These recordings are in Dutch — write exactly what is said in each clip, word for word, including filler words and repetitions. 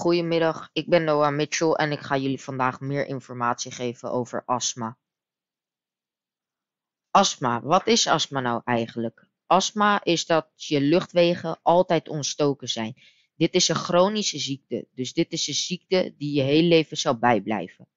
Goedemiddag, ik ben Noah Mitchell en ik ga jullie vandaag meer informatie geven over astma. Astma, wat is astma nou eigenlijk? Astma is dat je luchtwegen altijd ontstoken zijn. Dit is een chronische ziekte, dus dit is een ziekte die je heel leven zal bijblijven.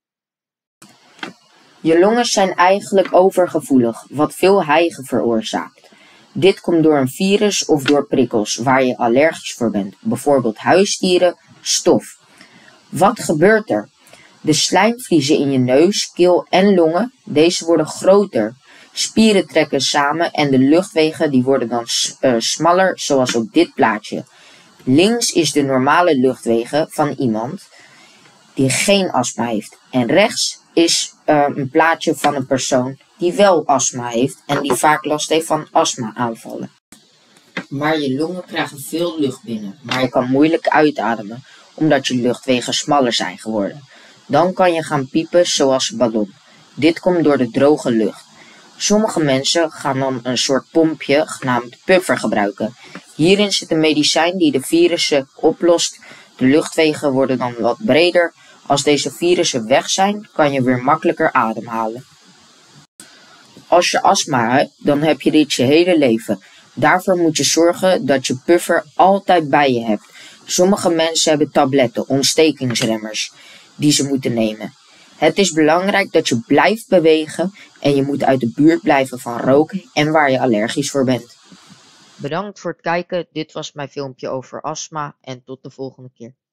Je longen zijn eigenlijk overgevoelig, wat veel hijgen veroorzaakt. Dit komt door een virus of door prikkels waar je allergisch voor bent, bijvoorbeeld huisdieren, stof. Wat gebeurt er? De slijmvliezen in je neus, keel en longen, deze worden groter. Spieren trekken samen en de luchtwegen die worden dan uh, smaller, zoals op dit plaatje. Links is de normale luchtwegen van iemand die geen astma heeft. En rechts is uh, een plaatje van een persoon die wel astma heeft en die vaak last heeft van astma-aanvallen. Maar je longen krijgen veel lucht binnen, maar je kan moeilijk uitademen, omdat je luchtwegen smaller zijn geworden. Dan kan je gaan piepen zoals een ballon. Dit komt door de droge lucht. Sommige mensen gaan dan een soort pompje genaamd puffer gebruiken. Hierin zit een medicijn die de virussen oplost. De luchtwegen worden dan wat breder. Als deze virussen weg zijn, kan je weer makkelijker ademhalen. Als je astma hebt, dan heb je dit je hele leven. Daarvoor moet je zorgen dat je puffer altijd bij je hebt. Sommige mensen hebben tabletten, ontstekingsremmers, die ze moeten nemen. Het is belangrijk dat je blijft bewegen en je moet uit de buurt blijven van roken en waar je allergisch voor bent. Bedankt voor het kijken, dit was mijn filmpje over astma en tot de volgende keer.